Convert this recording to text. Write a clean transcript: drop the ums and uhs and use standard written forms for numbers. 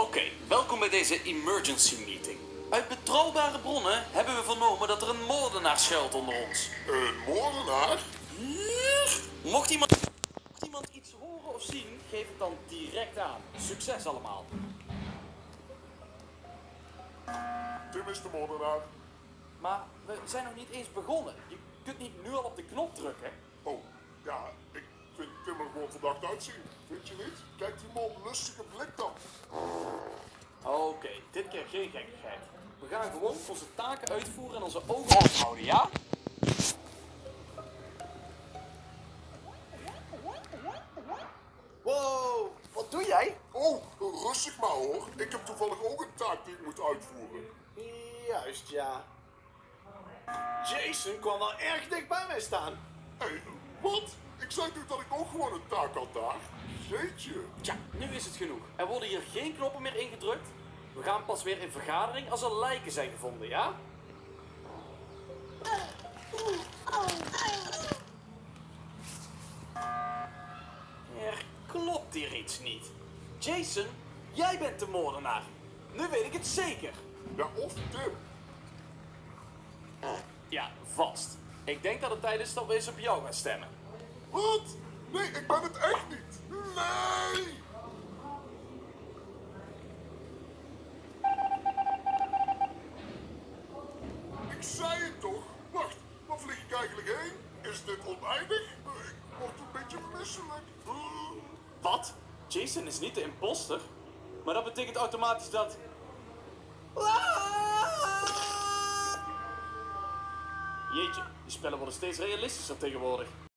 Oké, welkom bij deze emergency meeting. Uit betrouwbare bronnen hebben we vernomen dat er een moordenaar schuilt onder ons. Een moordenaar? Mocht iemand iets horen of zien, geef het dan direct aan. Succes allemaal. Tim is de moordenaar. Maar we zijn nog niet eens begonnen. Je kunt niet nu al op de knop drukken. Oh, ja, ik vind Tim er gewoon verdacht uitzien. Vind je niet? Kijk die man, lustige blik dan. Oké, dit keer geen gekkigheid. We gaan gewoon onze taken uitvoeren en onze ogen open houden, ja? Wow, wat doe jij? Oh, rustig maar hoor. Ik heb toevallig ook een taak die ik moet uitvoeren. Juist, ja. Jason kwam wel erg dicht bij mij staan. Hé, wat? Ik zei toch dat ik ook gewoon een taak had daar? Jeetje. Tja, nu is het genoeg. Er worden hier geen knoppen meer ingedrukt. We gaan pas weer in vergadering als er lijken zijn gevonden, ja? Er klopt hier iets niet. Jason, jij bent de moordenaar. Nu weet ik het zeker. Ja, of Tim. Ja, vast. Ik denk dat het tijd is dat we eens op jou gaan stemmen. Wat? Nee, ik ben het echt niet. Nee! Ik zei het toch? Wacht, waar vlieg ik eigenlijk heen? Is dit oneindig? Ik word een beetje misselijk. Wat? Jason is niet de imposter? Maar dat betekent automatisch dat... Jeetje, die spellen worden steeds realistischer tegenwoordig.